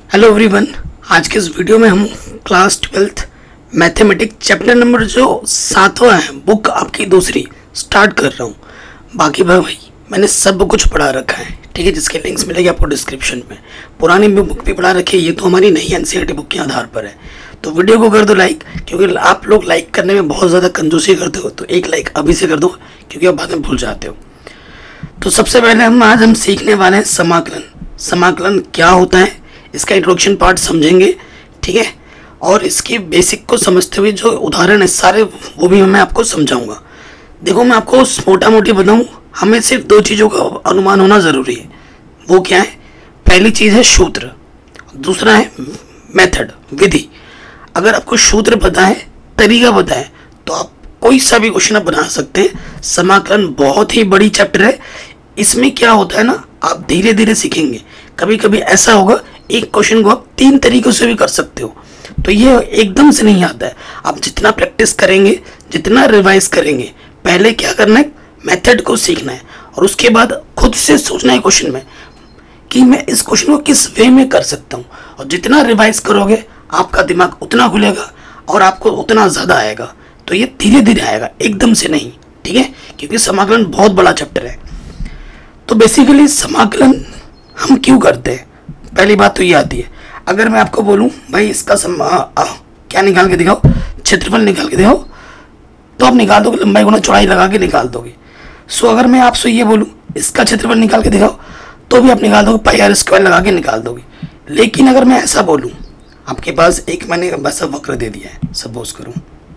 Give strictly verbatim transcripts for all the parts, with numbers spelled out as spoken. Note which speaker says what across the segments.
Speaker 1: Hello everyone, आज के इस वीडियो में हम class twelfth mathematics chapter number जो सातवां है बुक आपकी दूसरी स्टार्ट कर रहा हूँ। बाकी भाई मैंने सब कुछ पढ़ा रखा है, ठीक है, जिसके लिंक्स मिलेंगे आपको डिस्क्रिप्शन में। पुरानी बुक भी पढ़ा रखी है, ये तो हमारी नई एनसीईआरटी बुक के आधार पर है। तो वीडियो को कर दो लाइक, क्योंकि आप लोग लाइक करने में बहुत ज़्यादा कंजूसी करते हो, तो एक लाइक अभी से कर दो क्योंकि आप बाद में भूल जाते हो। तो सबसे पहले हम आज हम सीखने वाले हैं समाकलन। समाकलन क्या होता है, इसका इंट्रोडक्शन पार्ट समझेंगे, ठीक है, और इसकी बेसिक को समझते हुए जो उदाहरण है सारे वो भी मैं आपको समझाऊंगा। देखो मैं आपको मोटा मोटी बताऊं, हमें सिर्फ दो चीज़ों का अनुमान होना ज़रूरी है। वो क्या है? पहली चीज़ है सूत्र, दूसरा है मेथड, विधि। अगर आपको सूत्र पता है, तरीका पता है, तो आप कोई सा भी क्वेश्चन आप बना सकते हैं। समाकलन बहुत ही बड़ी चैप्टर है। इसमें क्या होता है ना, आप धीरे धीरे सीखेंगे। कभी कभी ऐसा होगा एक क्वेश्चन को आप तीन तरीकों से भी कर सकते हो, तो ये एकदम से नहीं आता है। आप जितना प्रैक्टिस करेंगे, जितना रिवाइज करेंगे, पहले क्या करना है, मेथड को सीखना है, और उसके बाद खुद से सोचना है क्वेश्चन में कि मैं इस क्वेश्चन को किस वे में कर सकता हूँ। और जितना रिवाइज करोगे आपका दिमाग उतना खुलेगा और आपको उतना ज़्यादा आएगा। तो ये धीरे धीरे आएगा, एकदम से नहीं, ठीक है, क्योंकि समाकलन बहुत बड़ा चैप्टर है। तो बेसिकली समाकलन हम क्यों करते हैं, पहली बात तो ये आती है। अगर मैं आपको बोलूं भाई इसका सम, आ, आ, क्या निकाल के दिखाओ, क्षेत्रफल निकाल के दिखाओ, तो आप निकाल दोगे, लंबाई गुना चौड़ाई लगा के निकाल दोगे। सो अगर मैं आपसे ये बोलूं इसका क्षेत्रफल निकाल के दिखाओ, तो भी आप निकाल दोगे, पाई आर स्क्वायर लगा के निकाल दोगे। लेकिन अगर मैं ऐसा बोलूँ, आपके पास एक मैंने बस वक्र दे दिया है, सपोज करूँ,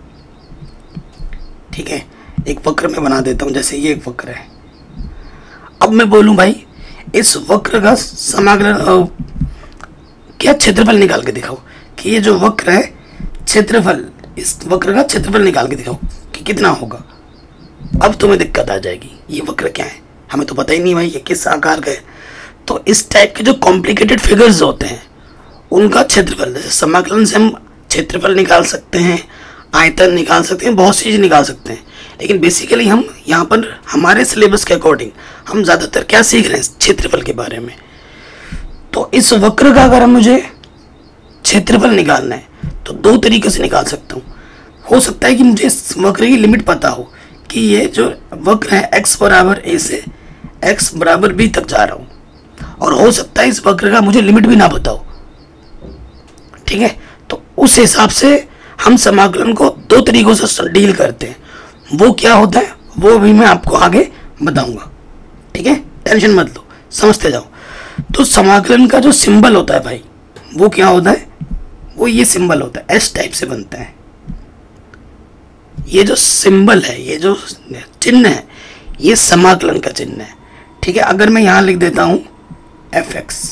Speaker 1: ठीक है, एक वक्र मैं बना देता हूँ, जैसे ये एक वक्र है। अब मैं बोलूँ भाई इस वक्र का समाकलन क्या क्षेत्रफल निकाल के दिखाओ, कि ये जो वक्र है क्षेत्रफल, इस वक्र का क्षेत्रफल निकाल के दिखाओ कि कितना होगा। अब तुम्हें दिक्कत आ जाएगी, ये वक्र क्या है, हमें तो पता ही नहीं भाई ये किस आकार का है। तो इस टाइप के जो कॉम्प्लिकेटेड फिगर्स होते हैं उनका क्षेत्रफल, जैसे समाकलन से हम क्षेत्रफल निकाल सकते हैं, आयतन निकाल सकते हैं, बहुत सी चीज़ निकाल सकते हैं। लेकिन बेसिकली हम यहाँ पर हमारे सिलेबस के अकॉर्डिंग हम ज़्यादातर क्या सीख रहे हैं, क्षेत्रफल के बारे में। तो इस वक्र का अगर मुझे क्षेत्रफल निकालना है तो दो तरीके से निकाल सकता हूँ। हो सकता है कि मुझे इस वक्र की लिमिट पता हो कि ये जो वक्र है x बराबर a से x बराबर b तक जा रहा हूँ, और हो सकता है इस वक्र का मुझे लिमिट भी ना पता हो, ठीक है। तो उस हिसाब से हम समाकलन को दो तरीकों से डील करते हैं। वो क्या होता है वो भी मैं आपको आगे बताऊंगा, ठीक है, टेंशन मत लो, समझते जाओ। तो समाकलन का जो सिंबल होता है भाई वो क्या होता है, वो ये सिंबल होता है, एस टाइप से बनता है। ये जो सिंबल है, ये जो चिन्ह है, ये समाकलन का चिन्ह है, ठीक है। अगर मैं यहाँ लिख देता हूँ एफ एक्स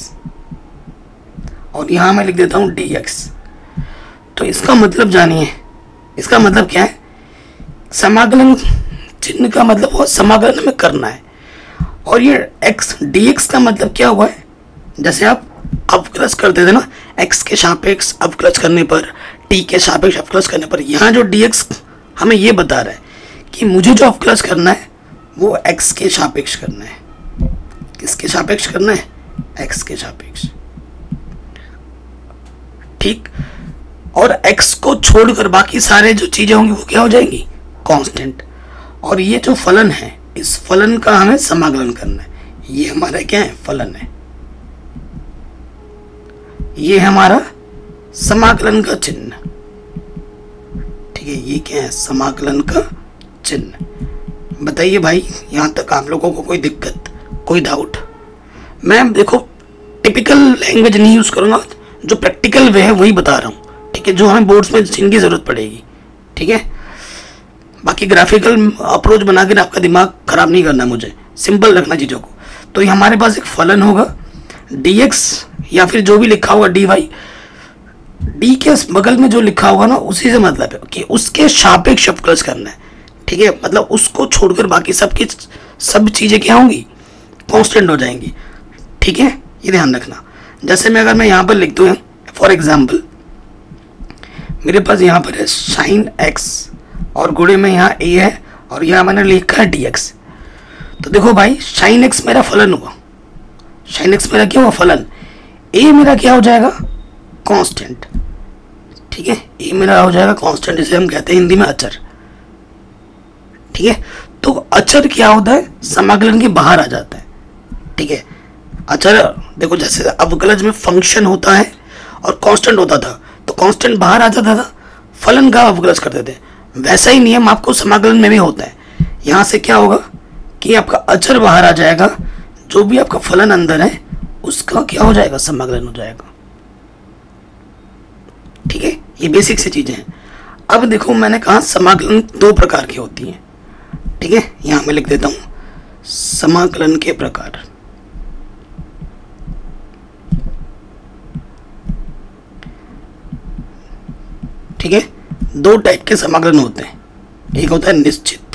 Speaker 1: और यहाँ मैं लिख देता हूँ डी एक्स, तो इसका मतलब जानिए, इसका मतलब क्या है, समाकलन चिन्ह का मतलब वो समाकलन हमें करना है। और ये x dx का मतलब क्या हुआ है, जैसे आप अवकलज करते थे ना, x के सापेक्ष अवकलज करने पर, t के सापेक्ष अवकलज करने पर, यहाँ जो dx हमें ये बता रहा है कि मुझे जो अवकलज करना है वो x के सापेक्ष करना है। किसके सापेक्ष करना है, x के सापेक्ष, ठीक। और x को छोड़कर बाकी सारे जो चीजें होंगी वो क्या हो जाएंगी, कांस्टेंट। और ये जो फलन है, इस फलन का हमें समाकलन करना है। ये हमारा क्या है, फलन है, ये हमारा समाकलन का चिन्ह, ठीक है, ये क्या है, समाकलन का चिन्ह। बताइए भाई यहां तक आप लोगों को कोई दिक्कत, कोई डाउट? मैं देखो टिपिकल लैंग्वेज नहीं यूज करूंगा, जो प्रैक्टिकल वे है वही बता रहा हूं, ठीक है, जो हमें बोर्ड्स में जिनकी जरूरत पड़ेगी, ठीक है। बाकी ग्राफिकल अप्रोच बना के आपका दिमाग खराब नहीं करना, मुझे सिंपल रखना चीज़ों को। तो हमारे पास एक फलन होगा dx, या फिर जो भी लिखा होगा dy, d के बगल में जो लिखा होगा ना उसी से मतलब है कि उसके सापेक्ष अवकलज करना है, ठीक है। मतलब उसको छोड़कर बाकी सब की सब चीज़ें क्या होंगी, कांस्टेंट हो जाएंगी, ठीक है, ये ध्यान रखना। जैसे मैं अगर मैं यहाँ पर लिख दूँ, फॉर एग्जाम्पल मेरे पास यहाँ पर है साइन एक्स और गुणे में यहाँ a है और यहाँ मैंने लिखा है dx। तो देखो भाई साइन एक्स मेरा फलन हुआ, साइन एक्स मेरा क्या हुआ, फलन। ए मेरा क्या हो जाएगा, कांस्टेंट, ठीक है, ए मेरा हो जाएगा कांस्टेंट, जिसे हम कहते हैं हिंदी में अचर, ठीक है। तो अचर क्या होता है, समाकलन के बाहर आ जाता है, ठीक है। अचर देखो जैसे अवकलज में फंक्शन होता है और कांस्टेंट होता था, तो कांस्टेंट बाहर आ जाता था, फलन का अवकलज करते थे, वैसा ही नियम आपको समाकलन में भी होता है। यहाँ से क्या होगा कि आपका अचर बाहर आ जाएगा, जो भी आपका फलन अंदर है उसका क्या हो जाएगा, समाकलन हो जाएगा, ठीक है। ये बेसिक सी चीजें हैं। अब देखो मैंने कहा समाकलन दो प्रकार की होती हैं, ठीक है, यहां मैं लिख देता हूं समाकलन के प्रकार। ठीक है, दो टाइप के समाकलन होते हैं, एक होता है निश्चित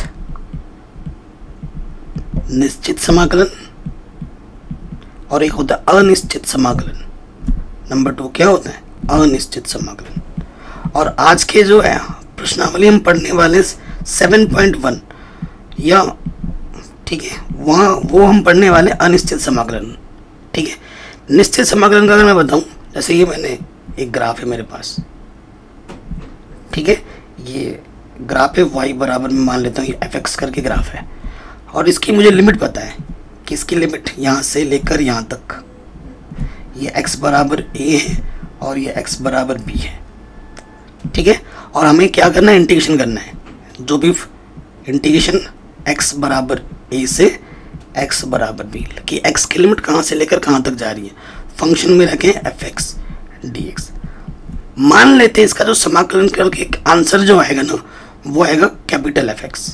Speaker 1: निश्चित समाकलन और एक होता है अनिश्चित समाकलन। नंबर टू क्या होता है, अनिश्चित समाकलन। और आज के जो है प्रश्नावली हम पढ़ने वाले सेवन पॉइंट वन या ठीक है, वहाँ वो हम पढ़ने वाले अनिश्चित समाकलन, ठीक है। निश्चित समाकलन का अगर मैं बताऊं, जैसे ये मैंने एक ग्राफ है मेरे पास, ठीक है, ये ग्राफ है y बराबर में मान लेता हूँ ये एफ एक्स करके ग्राफ है, और इसकी मुझे लिमिट पता है कि इसकी लिमिट यहाँ से लेकर यहाँ तक ये x बराबर a है और ये x बराबर b है, ठीक है। और हमें क्या करना है, इंटीग्रेशन करना है, जो भी इंटीग्रेशन x बराबर a से x बराबर b कि x की लिमिट कहाँ से लेकर कहाँ तक जा रही है, फंक्शन में रखें एफ एक्स डी एक्स। मान लेते हैं इसका जो समाकलन करके आंसर जो आएगा ना वो आएगा कैपिटल एफ एक्स,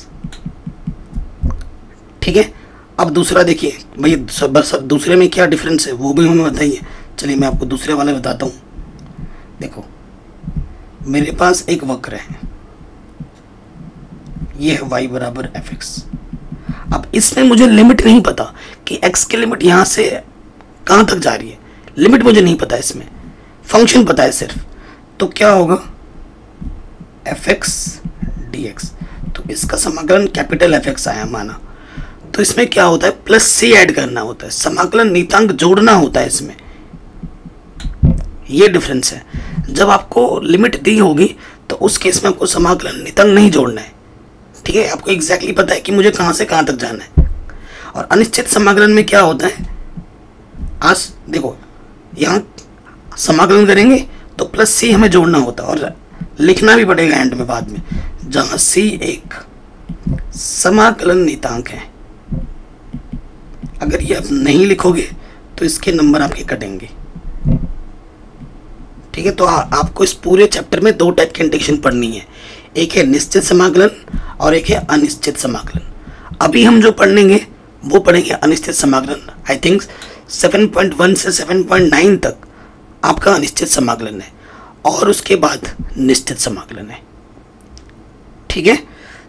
Speaker 1: ठीक है। अब दूसरा देखिए भाई, बस दूसरे में क्या डिफरेंस है वो भी हमें बताइए। चलिए मैं आपको दूसरे वाले बताता हूँ। देखो मेरे पास एक वक्र है, ये है y बराबर एफ एक्स। अब इसमें मुझे लिमिट नहीं पता कि x की लिमिट यहाँ से कहाँ तक जा रही है, लिमिट मुझे नहीं पता, इसमें फंक्शन पता है सिर्फ। तो क्या होगा, एफ एक्स डी एक्स, तो इसका समाकलन कैपिटल एफ एक्स आया माना, तो इसमें क्या होता है, प्लस सी ऐड करना होता है, समाकलन नीतांक जोड़ना होता है इसमें, ये डिफरेंस है। जब आपको लिमिट दी होगी तो उस केस में आपको समाकलन नीतांक नहीं जोड़ना है, ठीक है, आपको एग्जैक्टली पता है कि मुझे कहाँ से कहाँ तक जाना है। और अनिश्चित समाकलन में क्या होता है, आज देखो यहाँ समाकलन करेंगे तो प्लस सी हमें जोड़ना होता है और लिखना भी पड़ेगा एंड में बाद में, जहाँ सी एक समाकलन नीतांक है। अगर ये आप नहीं लिखोगे तो इसके नंबर आपके कटेंगे, ठीक है। तो आ, आपको इस पूरे चैप्टर में दो टाइप की इंटीग्रेशन पढ़नी है, एक है निश्चित समाकलन और एक है अनिश्चित समाकलन। अभी हम जो पढ़ेंगे वो पढ़ेंगे अनिश्चित समाकलन। I think seven point one से सेवन पॉइंट नाइन तक आपका अनिश्चित समाकलन है और उसके बाद निश्चित समाकलन है, ठीक है।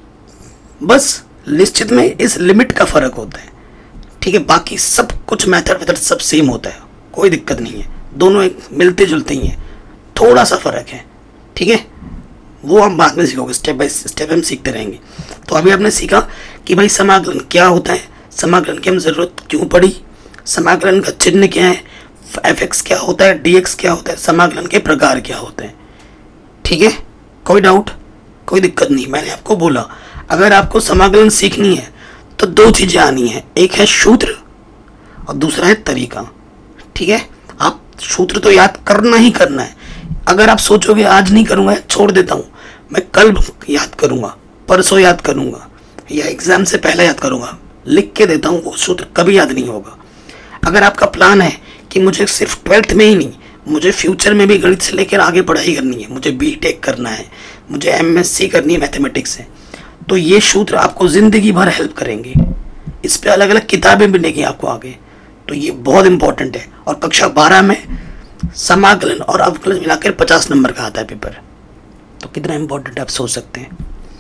Speaker 1: बस निश्चित में इस लिमिट का फर्क होता है, ठीक है, बाकी सब कुछ मेथड मेथड सब सेम होता है, कोई दिक्कत नहीं है, दोनों एक मिलते जुलते ही हैं, थोड़ा सा फर्क है, ठीक है, वो हम बाद में सीखोगे, स्टेप बाय स्टेप हम सीखते रहेंगे। तो अभी आपने सीखा कि भाई समाकलन क्या होता है, समाकलन की हम जरूरत क्यों पड़ी, समाकलन का चिन्ह क्या है, एफ एक्स क्या होता है, डी एक्स क्या होता है, समाकलन के प्रकार क्या होते हैं, ठीक है। कोई डाउट, कोई दिक्कत नहीं। मैंने आपको बोला अगर आपको समाकलन सीखनी है तो दो चीजें आनी है, एक है सूत्र और दूसरा है तरीका, ठीक है। आप सूत्र तो याद करना ही करना है। अगर आप सोचोगे आज नहीं करूंगा, छोड़ देता हूं, मैं कल याद करूंगा, परसों याद करूंगा या एग्जाम से पहले याद करूंगा, लिख के देता हूं, वो सूत्र कभी याद नहीं होगा। अगर आपका प्लान है कि मुझे सिर्फ ट्वेल्थ में ही नहीं, मुझे फ्यूचर में भी गणित से लेकर आगे पढ़ाई करनी है, मुझे बीटेक करना है, मुझे एमएससी करनी है मैथमेटिक्स से, तो ये सूत्र आपको जिंदगी भर हेल्प करेंगे। इस पे अलग अलग किताबें मिलेंगी आपको आगे, तो ये बहुत इंपॉर्टेंट है। और कक्षा बारह में समाकलन और अवकलज मिलाकर पचास नंबर का आता है पेपर, तो कितना इंपॉर्टेंट आप सोच सकते हैं।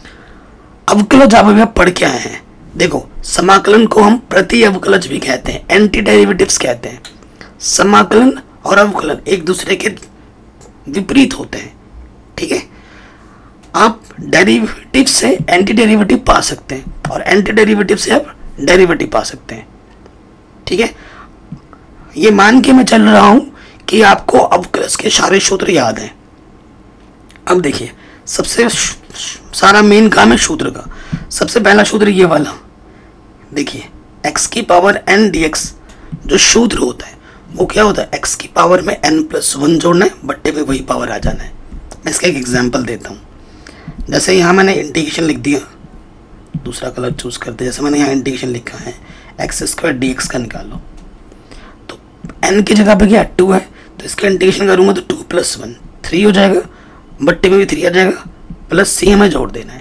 Speaker 1: अवकलज आप अभी पढ़ के आए हैं, देखो समाकलन को हम प्रति अवकलज भी कहते हैं, एंटी डेरिवेटिव्स कहते हैं। समाकलन और अवकलन एक दूसरे के विपरीत होते हैं, ठीक है। आप डेरिवेटिव से एंटी डेरिवेटिव पा सकते हैं और एंटी डेरिवेटिव से आप डेरिवेटिव पा सकते हैं, ठीक है। ये मान के मैं चल रहा हूं कि आपको अवकलज के सारे सूत्र याद हैं। अब देखिए, सबसे सारा मेन काम है सूत्र का। सबसे पहला सूत्र ये वाला देखिए, x की पावर n dx जो सूत्र होता है वो क्या होता है, x की पावर में n प्लस वन जोड़ना है, बट्टे में वही पावर आ जाना है। मैं इसका एक एग्जांपल देता हूँ। जैसे यहाँ मैंने इंटीग्रेशन लिख दिया, दूसरा कलर चूज करते, जैसे मैंने यहाँ इंटीग्रेशन लिखा है एक्स स्क्वायर डी एक्स का निकालो, तो n की जगह पे क्या टू है, तो इसका इंटीग्रेशन करूँगा तो टू प्लस वन थ्री हो जाएगा, बट्टे में भी थ्री आ जाएगा, प्लस सी हमें जोड़ देना है।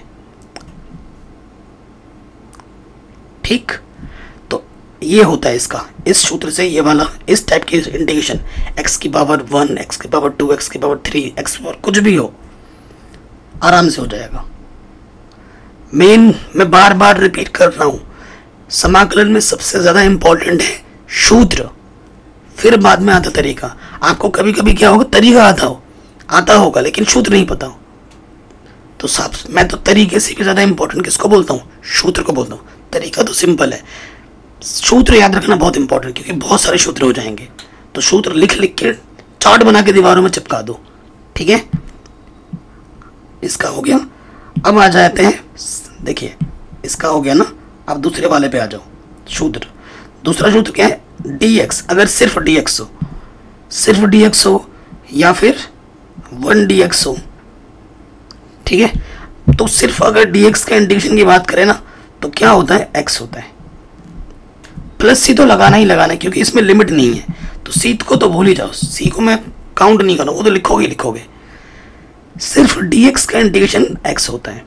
Speaker 1: ठीक, तो ये होता है इसका, इस सूत्र से ये वाला, इस टाइप की इंटीग्रेशन x की पावर वन, x की पावर टू, x की पावर थ्री, x की पावर कुछ भी हो, आराम से हो जाएगा। मेन मैं बार बार रिपीट कर रहा हूँ, समाकलन में सबसे ज़्यादा इंपॉर्टेंट है सूत्र, फिर बाद में आता तरीका। आपको कभी कभी क्या होगा, तरीका आता हो आता होगा लेकिन सूत्र नहीं पता हो, तो सब मैं तो तरीके से भी ज़्यादा इंपॉर्टेंट किसको बोलता हूँ, सूत्र को बोलता हूँ। तरीका तो सिंपल है, सूत्र याद रखना बहुत इंपॉर्टेंट, क्योंकि बहुत सारे सूत्र हो जाएंगे। तो सूत्र लिख लिख के चार्ट बना के दीवारों में चिपका दो। ठीक है, इसका हो गया। अब आ जाते हैं, देखिए इसका हो गया ना, अब दूसरे वाले पे आ जाओ। सूत्र, दूसरा सूत्र क्या है, dx, अगर सिर्फ dx हो, सिर्फ dx हो या फिर वन dx हो, ठीक है, तो सिर्फ अगर dx का इंटीग्रेशन की बात करें ना तो क्या होता है, x होता है। प्लस सी तो लगाना ही लगाना है क्योंकि इसमें लिमिट नहीं है, तो सी को तो भूल ही जाओ, सी को मैं काउंट नहीं करूँ, वो तो लिखोगे लिखोगे। सिर्फ dx का इंटीग्रेशन x होता है।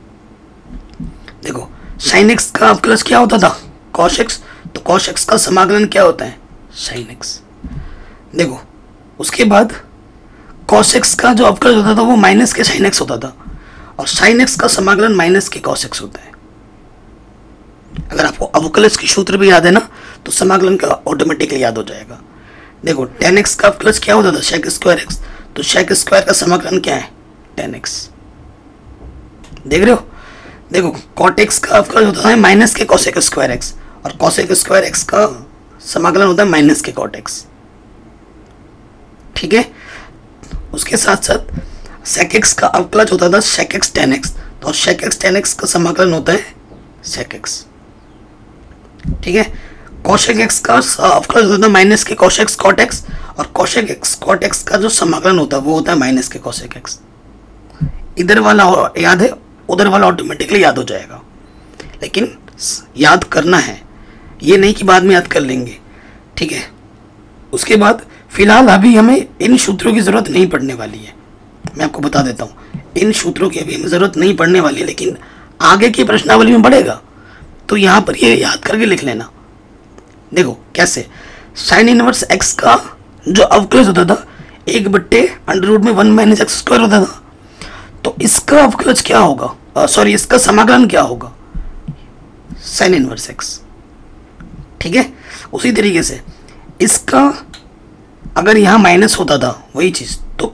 Speaker 1: देखो sin x का अवकलज क्या होता था, cos x, तो cos x का समाकलन क्या होता है, sin x। देखो उसके बाद cos x का जो अवकलज होता था वो माइनस के sin x होता था, और sin x का समाकलन माइनस के cos x होता है। अगर आपको अवकलज की सूत्र भी याद है ना तो समाकलन का ऑटोमेटिकली याद हो जाएगा। देखो tan x का अवकलज क्या होता था, sec स्क्वायर x, तो sec स्क्वायर का समाकलन क्या है, tan x। देख रहे हो, देखो cot x का अवकलज होता है माइनस के cosec स्क्वायर x, और cosec स्क्वायर x का समाकलन होता है माइनस के cot x। ठीक है, उसके साथ साथ sec x का अवकलज होता था sec x tan x, तो sec x tan x का समाकलन होता है sec x। ठीक है, cosec x का अवकलज होता है माइनस के cos x cot x, और cosec x cot x का जो समाकलन होता है वो होता है माइनस के cosec x। इधर वाला याद है, उधर वाला ऑटोमेटिकली याद हो जाएगा, लेकिन याद करना है, ये नहीं कि बाद में याद कर लेंगे। ठीक है, उसके बाद फिलहाल अभी हमें इन सूत्रों की ज़रूरत नहीं पड़ने वाली है, मैं आपको बता देता हूँ, इन सूत्रों की अभी हमें ज़रूरत नहीं पड़ने वाली है, लेकिन आगे की प्रश्नावली में बढ़ेगा तो यहाँ पर ये याद करके लिख लेना। देखो कैसे, साइन इनवर्स एक्स का जो अवकलज होता था एक बट्टे अंडर रूट में वन माइनस एक्स स्क्वायर होता था, तो इसका अवकलज क्या होगा, सॉरी इसका समाकलन क्या होगा, साइन इनवर्स एक्स। ठीक है, उसी तरीके से इसका अगर यहाँ माइनस होता था वही चीज तो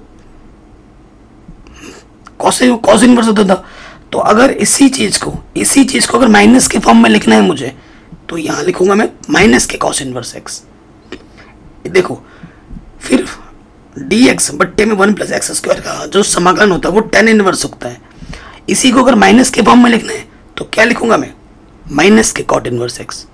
Speaker 1: कॉस कॉस इनवर्स होता था, तो अगर इसी चीज को इसी चीज को अगर माइनस के फॉर्म में लिखना है मुझे तो यहाँ लिखूंगा मैं माइनस के कॉस इनवर्स एक्स। देखो फिर डी एक्स बट्टे में वन प्लस एक्स स्क्वायर का जो समाकलन होता है वो टेन इनवर्स होता है, इसी को अगर माइनस के फॉर्म में लिखना है तो क्या लिखूंगा मैं, माइनस के कॉट इनवर्स एक्स।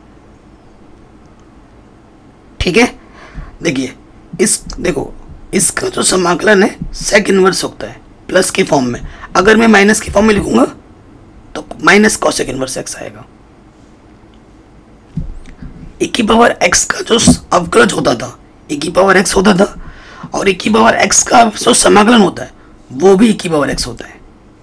Speaker 1: ठीक है, देखिए इस देखो इसका जो समाकलन है सेक इनवर्स होता है प्लस के फॉर्म में, अगर मैं माइनस के फॉर्म में लिखूंगा तो माइनस कॉसेक इनवर्स एक्स आएगा। ए की पावर एक्स का जो अवकलज होता था ए की पावर एक्स होता था, और ए की पावर एक्स का जो समाकलन होता है वो भी ए की पावर एक्स होता है।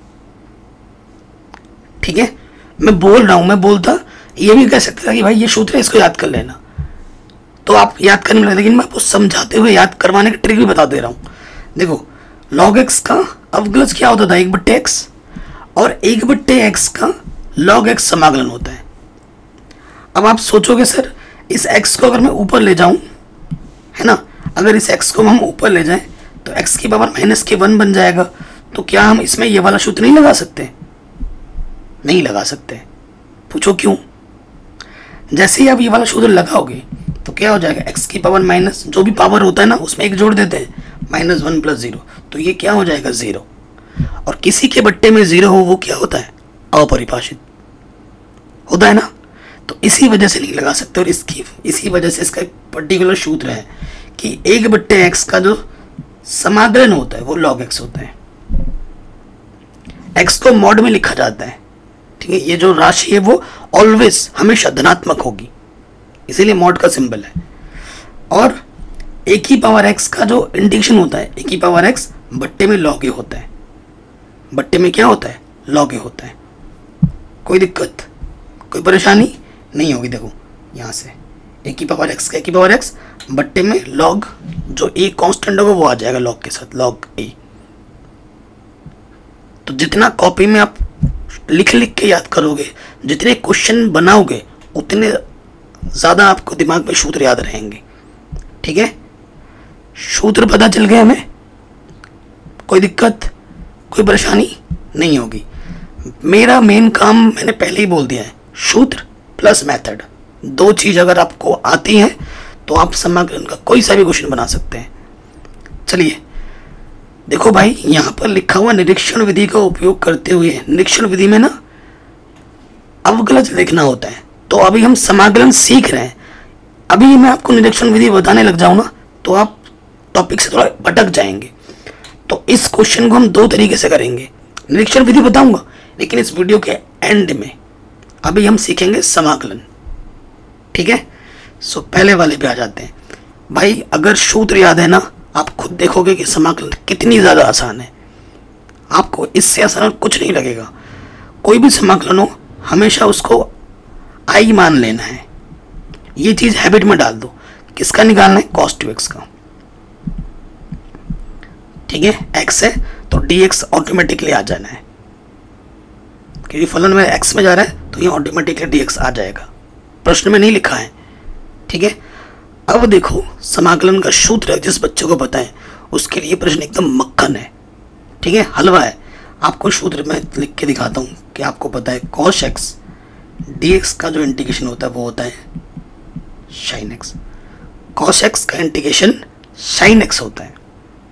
Speaker 1: ठीक है, मैं बोल रहा हूं, मैं बोलता ये भी कह सकता था कि भाई ये सूत्र है इसको याद कर लेना, तो आप याद करने लगे, लेकिन मैं आपको समझाते हुए याद करवाने की ट्रिक भी बता दे रहा हूं। देखो लॉग एक्स का अवकलज क्या होता था, एक बट्टे एक्स, और एक बट्टे एक्स का लॉग एक्स समाकलन होता है। अब आप सोचोगे सर इस एक्स को अगर मैं ऊपर ले जाऊं, है ना, अगर इस एक्स को हम ऊपर ले जाएं तो एक्स की पावर माइनस के वन बन जाएगा, तो क्या हम इसमें ये वाला सूत्र नहीं लगा सकते? नहीं लगा सकते। पूछो क्यों? जैसे ही आप ये वाला सूत्र लगाओगे तो क्या हो जाएगा, एक्स की पावर माइनस जो भी पावर होता है ना उसमें एक जोड़ देते हैं, माइनस वन प्लस जीरो, तो ये क्या हो जाएगा जीरो। और किसी के बट्टे में जीरो हो वो क्या होता है, अपरिभाषित होता है ना, तो इसी वजह से नहीं लगा सकते। और इसकी इसी वजह से इसका एक पर्टिकुलर सूत्र है कि एक बट्टे एक्स का जो समाकलन होता है वो लॉग एक्स होता है। एक्स को मॉड में लिखा जाता है, ठीक है, ये जो राशि है वो ऑलवेज हमेशा धनात्मक होगी, इसीलिए मॉड का सिंबल है। और एक ही पावर एक्स का जो इंटीग्रेशन होता है, एक ही पावर एक्स बट्टे में लॉग ए होता है, बट्टे में क्या होता है, लॉग ए होता है। कोई दिक्कत, कोई परेशानी नहीं होगी। देखो यहाँ से एक ही पावर एक्स का एक ही पावर एक्स बट्टे में लॉग जो ए कांस्टेंट होगा वो आ जाएगा लॉग के साथ, लॉग ए। तो जितना कॉपी में आप लिख लिख के याद करोगे, जितने क्वेश्चन बनाओगे, उतने ज़्यादा आपको दिमाग में सूत्र याद रहेंगे, ठीक है। सूत्र पता चल गए हमें, कोई दिक्कत कोई परेशानी नहीं होगी। मेरा मेन काम मैंने पहले ही बोल दिया है, सूत्र प्लस मेथड, दो चीज़ अगर आपको आती है तो आप समाकलन का कोई सा भी क्वेश्चन बना सकते हैं। चलिए देखो भाई, यहाँ पर लिखा हुआ निरीक्षण विधि का उपयोग करते हुए, निरीक्षण विधि में ना अवकलज लिखना होता है, तो अभी हम समाकलन सीख रहे हैं। अभी मैं आपको निरीक्षण विधि बताने लग जाऊँ ना तो आप टॉपिक से थोड़ा भटक जाएंगे। तो इस क्वेश्चन को हम दो तरीके से करेंगे, निरीक्षण विधि बताऊंगा लेकिन इस वीडियो के एंड में अभी हम सीखेंगे समाकलन, ठीक है। सो पहले वाले पे आ जाते हैं भाई। अगर सूत्र याद है ना, आप खुद देखोगे कि समाकलन कितनी ज़्यादा आसान है, आपको इससे आसान कुछ नहीं लगेगा। कोई भी समाकलन हो हमेशा उसको आई मान लेना है, ये चीज़ हैबिट में डाल दो। किसका निकालना है, कॉस टू एक्स का, ठीक है। एक्स है तो डी एक्स ऑटोमेटिकली आ जाना है, क्योंकि फलन में एक्स में जा रहा है तो ये ऑटोमेटिकली डी एक्स आ जाएगा, प्रश्न में नहीं लिखा है, ठीक है। अब देखो समाकलन का सूत्र जिस बच्चे को पता है उसके लिए प्रश्न एकदम मक्खन है, ठीक है, हलवा है। आपको सूत्र में लिख के दिखाता हूँ कि आपको पता है कॉस एक्स डी एक्स का जो इंटीग्रेशन होता है वो होता है साइन एक्स। कॉस एक्स का इंटीग्रेशन साइन एक्स होता है,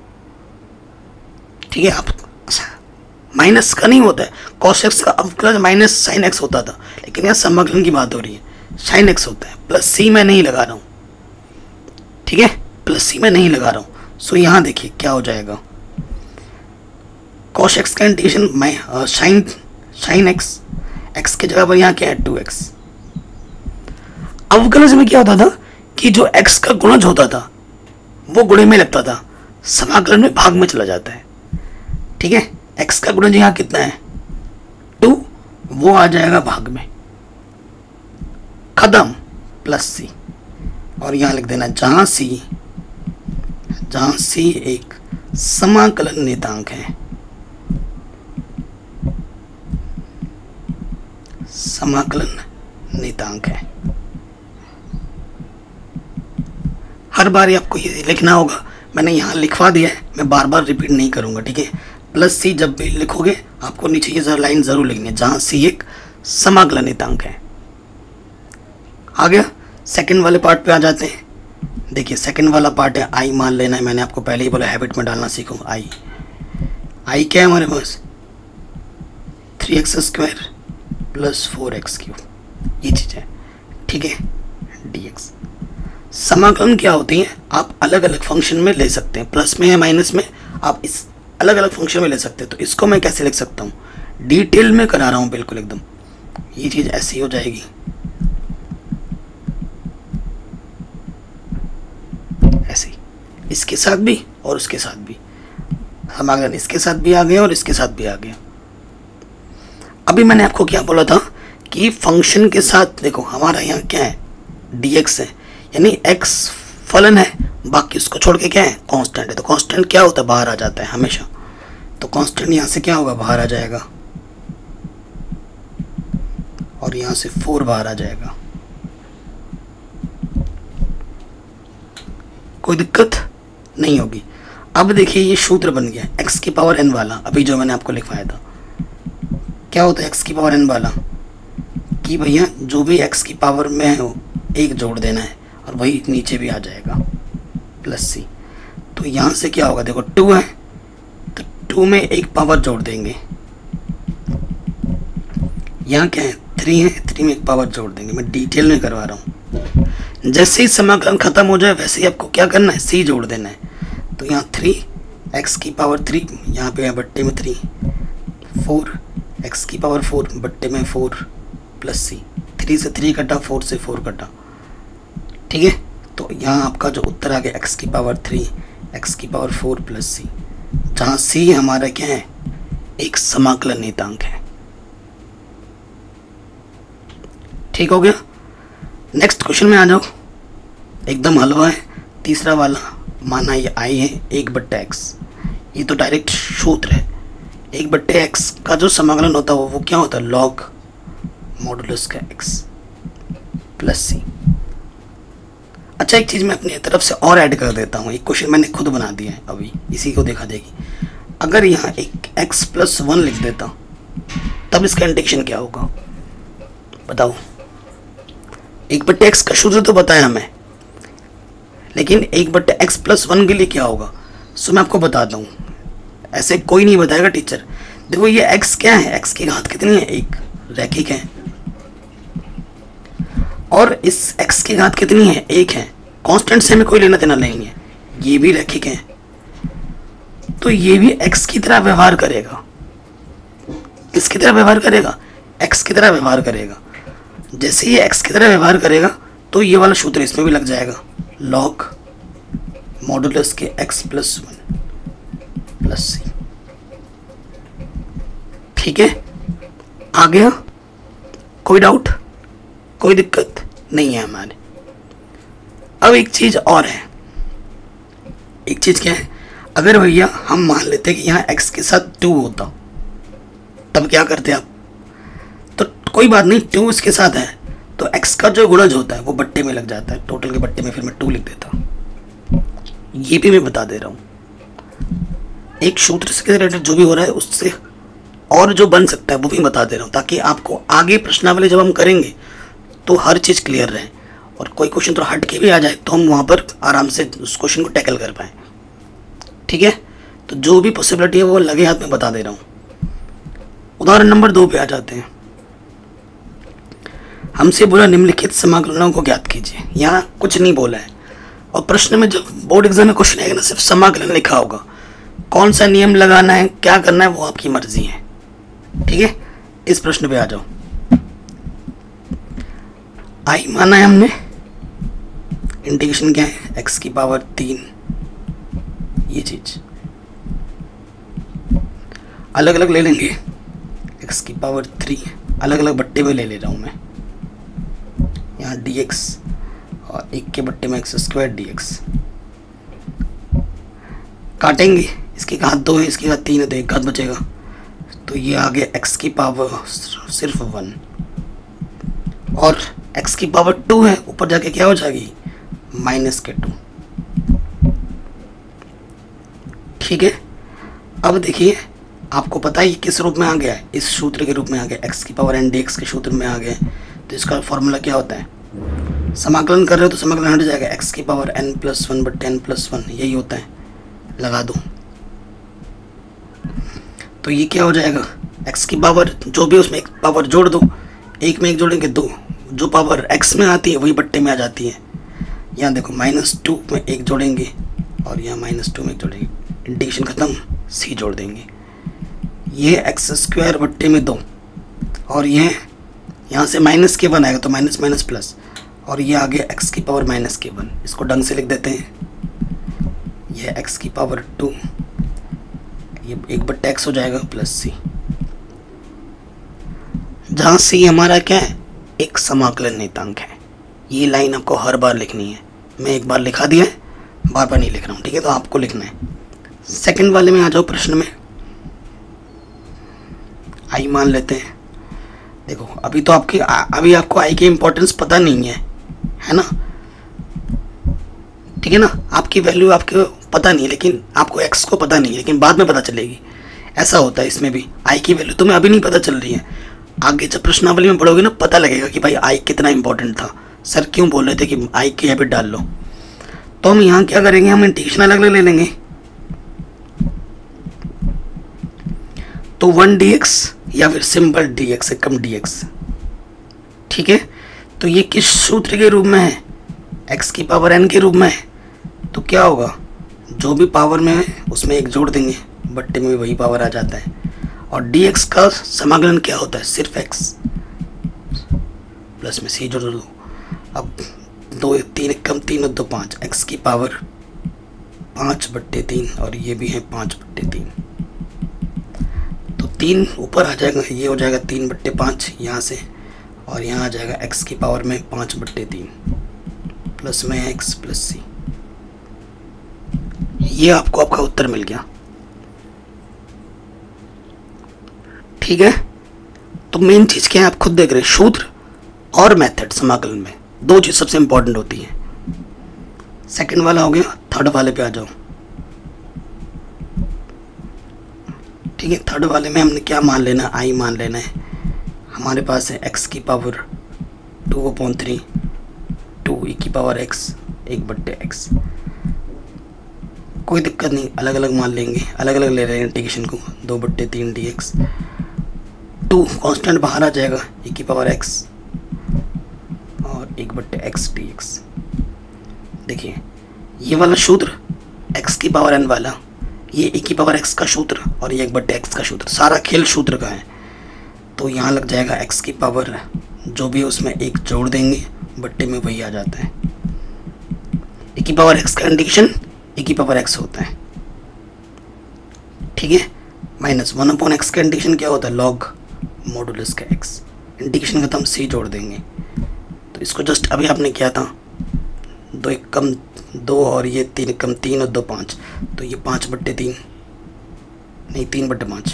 Speaker 1: ठीक है। आप माइनस का नहीं होता है, कॉस एक्स का अवकलज माइनस साइन एक्स होता था, लेकिन यहाँ समाकलन की बात हो रही है, साइन एक्स होता है। प्लस सी मैं नहीं लगा रहा हूँ, ठीक है, प्लस सी मैं नहीं लगा रहा हूँ। सो यहाँ देखिए क्या हो जाएगा, कॉस एक्स का इंटीग्रेशन मैं साइन साइन एक्स, एक्स की जगह पर यहाँ क्या है टू एक्स। अवकलज में क्या होता था कि जो एक्स का गुणज होता था वो गुणे में लगता था, समाकलन में भाग में चला जाता है, ठीक है। एक्स का गुणज यहाँ कितना है, टू, वो आ जाएगा भाग में, खत्म, प्लस सी। और यहाँ लिख देना जहाँ सी, जहाँ सी एक समाकलन नियतांक है, समाकलन नियतांक है। हर बार आपको ये लिखना होगा, मैंने यहाँ लिखवा दिया है, मैं बार बार रिपीट नहीं करूँगा, ठीक है। प्लस सी जब भी लिखोगे आपको नीचे ये लाइन जरूर लिखनी है, जहाँ सी एक समाकलन नियतांक है। आ गया, सेकंड वाले पार्ट पे आ जाते हैं। देखिए सेकंड वाला पार्ट है आई मान लेना है, मैंने आपको पहले ही बोला हैबिट में डालना सीखो। आई आई क्या है हमारे पास, three x square plus four x cube, ये चीज़ है, ठीक है, डी एक्स। समाकलन क्या होती है, आप अलग अलग फंक्शन में ले सकते हैं, प्लस में या माइनस में, आप इस अलग अलग फंक्शन में ले सकते हैं। तो इसको मैं कैसे लिख सकता हूँ, डिटेल में करा रहा हूँ बिल्कुल एकदम, ये चीज़ ऐसी हो जाएगी, ऐसे इसके साथ भी और उसके साथ भी, समाकलन इसके साथ भी आ गया और इसके साथ भी आ गया। अभी मैंने आपको क्या बोला था कि फंक्शन के साथ देखो हमारा यहाँ क्या है, डी एक्स है, यानी एक्स फलन है, बाकी उसको छोड़ के क्या है, कांस्टेंट है। तो कांस्टेंट क्या होता है, बाहर आ जाता है हमेशा, तो कांस्टेंट यहाँ से क्या होगा, बाहर आ जाएगा, और यहाँ से फोर बाहर आ जाएगा। कोई दिक्कत नहीं होगी। अब देखिए ये सूत्र बन गया एक्स की पावर एन वाला, अभी जो मैंने आपको लिखवाया था। क्या होता है एक्स की पावर एन वाला, कि भैया जो भी एक्स की पावर में है एक जोड़ देना है, और वही नीचे भी आ जाएगा प्लस सी। तो यहाँ से क्या होगा, देखो टू है तो टू में एक पावर जोड़ देंगे, यहाँ क्या है थ्री है, थ्री में एक पावर जोड़ देंगे। मैं डिटेल में करवा रहा हूँ। जैसे ही समाकलन खत्म हो जाए वैसे ही आपको क्या करना है, सी जोड़ देना है। तो यहाँ थ्री एक्स की पावर थ्री, यहाँ पे है बट्टे में थ्री, फोर एक्स की पावर फोर बट्टे में फोर प्लस सी। थ्री से थ्री कटा, फोर से फोर कटा, ठीक है। तो यहाँ आपका जो उत्तर आ गया एक्स की पावर थ्री एक्स की पावर फोर प्लस सी, जहाँ सी हमारा क्या है, एक समाकलन नियतांक है। ठीक हो गया। नेक्स्ट क्वेश्चन में आ जाओ, एकदम हलवा है। तीसरा वाला, माना ये आई है एक बट्टे एक्स, ये तो डायरेक्ट सूत्र है। एक बट्टे एक्स का जो समाकलन होता है वो क्या होता है, लॉग मॉडुलस का एक्स प्लस सी। अच्छा, एक चीज़ मैं अपनी तरफ से और ऐड कर देता हूँ। एक क्वेश्चन मैंने खुद बना दिया है अभी, इसी को देखा देगी। अगर यहाँ एक एक्स प्लस वन लिख देता तब इसका इंटीग्रेशन क्या होगा, बताओ। एक बट्टे एक्स का सूत्र तो बताया हमें, लेकिन एक बट्टे एक्स प्लस वन के लिए क्या होगा, सो मैं आपको बताता हूँ। ऐसे कोई नहीं बताएगा टीचर। देखो ये एक्स क्या है, एक्स की घात कितनी है, एक, रैखिक है। और इस एक्स की घात कितनी है, एक है। कांस्टेंट से हमें कोई लेना देना नहीं है, ये भी रैखिक है। तो ये भी एक्स की तरह व्यवहार करेगा। किसकी तरह व्यवहार करेगा, एक्स की तरह व्यवहार करेगा। जैसे ये एक्स की तरह व्यवहार करेगा तो ये वाला सूत्र इसमें भी लग जाएगा, लॉग मॉडुलस के x plus one plus c. ठीक है, आ गया, कोई डाउट, कोई दिक्कत नहीं है हमारे। अब एक चीज और है, एक चीज क्या है, अगर भैया हम मान लेते कि यहाँ x के साथ टू होता तब क्या करते आप, तो कोई बात नहीं, टू इसके साथ है तो x का जो गुणज होता है वो बट्टे में लग जाता है, टोटल के बट्टे में, फिर मैं टू लिख देता। ये भी मैं बता दे रहा हूँ, एक सूत्र से रिलेटेड जो भी हो रहा है उससे और जो बन सकता है वो भी बता दे रहा हूँ, ताकि आपको आगे प्रश्नावली जब हम करेंगे तो हर चीज़ क्लियर रहे और कोई क्वेश्चन तो हट के भी आ जाए तो हम वहाँ पर आराम से उस क्वेश्चन को टैकल कर पाएँ। ठीक है, तो जो भी पॉसिबिलिटी है वो लगे हाथ में बता दे रहा हूँ। उदाहरण नंबर दो पे आ जाते हैं। हमसे बोला निम्नलिखित समाकलनों को ज्ञात कीजिए। यहाँ कुछ नहीं बोला है और प्रश्न में जब बोर्ड एग्जाम में क्वेश्चन आएगा ना, सिर्फ समाकलन लिखा होगा। कौन सा नियम लगाना है, क्या करना है, वो आपकी मर्जी है। ठीक है, इस प्रश्न पे आ जाओ। आई माना है हमने, इंटीग्रेशन क्या है, एक्स की पावर तीन, ये चीज अलग अलग ले लेंगे, एक्स की पावर थ्री अलग अलग बट्टे में ले ले रहा हूँ मैं। यहाँ डी एक्स और एक के बट्टे में एक्स स्क्वायर डी एक्स काटेंगे, इसकी घात दो है, इसकी घात तीन है, तो एक घात बचेगा। तो ये आ गया एक्स की पावर सिर्फ वन, और एक्स की पावर टू है, ऊपर जाके क्या हो जाएगी, माइनस के टू। ठीक है, अब देखिए आपको पता है किस रूप में आ गया है, इस सूत्र के रूप में आ गया, एक्स की पावर एन डी एक्स के सूत्र में आ गया। तो इसका फॉर्मूला क्या होता है, समाकलन कर रहे हो तो समाकलन हट जाएगा, एक्स की पावर एन प्लस वन बट एन प्लस वन, यही होता है, लगा दो। तो ये क्या हो जाएगा, x की पावर जो भी उसमें एक पावर जोड़ दो, एक में एक जोड़ेंगे दो, जो पावर x में आती है वही बट्टे में आ जाती है। यहाँ देखो माइनस टू में एक जोड़ेंगे और यहाँ माइनस टू में एक जोड़ेंगे, इंटीग्रेशन खत्म, c जोड़ देंगे। ये एक्स स्क्वायर बट्टे में दो, और ये यहाँ से माइनस के वन आएगा तो माइनस माइनस प्लस, और ये आ गया एक्स की पावर माइनस के वन। इसको ढंग से लिख देते हैं, यह एक्स की पावर टू, ये एक बट्टा एक्स हो जाएगा प्लस सी, जहाँ सी हमारा क्या है, एक समाकलन नियतांक है। ये लाइन आपको हर बार लिखनी है, मैं एक बार लिखा दिया है, बार बार नहीं लिख रहा हूँ। ठीक है, तो आपको लिखना है। सेकंड वाले में आ जाओ प्रश्न में, आई मान लेते हैं। देखो अभी तो आपकी अभी आपको आई की इम्पोर्टेंस पता नहीं है, है ना, ठीक है ना, आपकी वैल्यू आपको पता नहीं है, लेकिन आपको एक्स को पता नहीं है, लेकिन बाद में पता चलेगी। ऐसा होता है इसमें भी, आई की वैल्यू तुम्हें अभी नहीं पता चल रही है, आगे जब प्रश्नावली में पढ़ोगे ना पता लगेगा कि भाई आई कितना इंपॉर्टेंट था, सर क्यों बोल रहे थे कि आई की हैबिट डाल लो। तो हम यहाँ क्या करेंगे, हम इंटीग्रेशन अलग अलग ले लेंगे। तो वन डी एक्स या फिर सिंपल डी एक्स से कम डी एक्स, ठीक है। तो ये किस सूत्र के रूप में है, x की पावर n के रूप में है। तो क्या होगा, जो भी पावर में है उसमें एक जोड़ देंगे, बट्टे में भी वही पावर आ जाता है। और dx का समाकलन क्या होता है, सिर्फ x प्लस में c जोड़ दो। अब दो तीन कम तीन और दो पाँच, x की पावर पाँच बट्टे तीन और ये भी है पाँच बट्टे तीन। तो तीन ऊपर आ जाएगा, ये हो जाएगा तीन बट्टे पाँच यहाँ से, और यहाँ आ जाएगा x की पावर में पाँच बट्टे तीन प्लस में x प्लस सी। ये आपको आपका उत्तर मिल गया, ठीक है। तो मेन चीज़ क्या है, आप खुद देख रहे हैं, सूत्र और मेथड समाकलन में दो चीज़ सबसे इंपॉर्टेंट होती है। सेकंड वाला हो गया, थर्ड वाले पे आ जाओ, ठीक है। थर्ड वाले में हमने क्या मान लेना, आई मान लेना है। हमारे पास है x की power two upon three, two e की पावर x, एक बट्टे x। कोई दिक्कत नहीं, अलग अलग मान लेंगे, अलग अलग ले रहे हैं इंटीग्रेशन को, दो बट्टे तीन डी एक्स। टू कॉन्स्टेंट बाहर आ जाएगा, e की पावर x और एक बट्टे x डी एक्स। देखिए ये वाला सूत्र x की पावर n वाला, ये e की पावर x का सूत्र और ये एक बट्टे x का सूत्र, सारा खेल सूत्र का है। तो यहाँ लग जाएगा x की पावर, जो भी उसमें एक जोड़ देंगे, बट्टे में वही आ जाता है। e की पावर x का इंटीग्रेशन e की पावर x होता है, ठीक है। माइनस वन अपॉन एक्स का इंटीग्रेशन क्या होता है, लॉग मॉडुलस का x। इंटीग्रेशन का तो हम c जोड़ देंगे। तो इसको जस्ट अभी आपने किया था, दो एक कम दो और ये तीन कम तीन और दो पाँच, तो ये पाँच बट्टे तीन नहीं तीन बट्टे पाँच,